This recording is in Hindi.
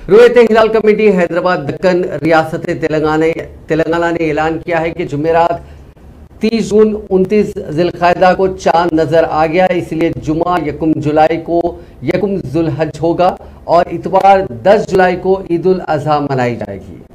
रुयत हिलाल कमेटी हैदराबाद दक्कन रियासत तेलंगाना ने ऐलान किया है कि जुमेरात 30 जून 29 जिलक़ादा को चांद नजर आ गया, इसलिए जुमा 1 जुलाई को 1 जुल्हज होगा और इतवार 10 जुलाई को ईद उल अजहा मनाई जाएगी।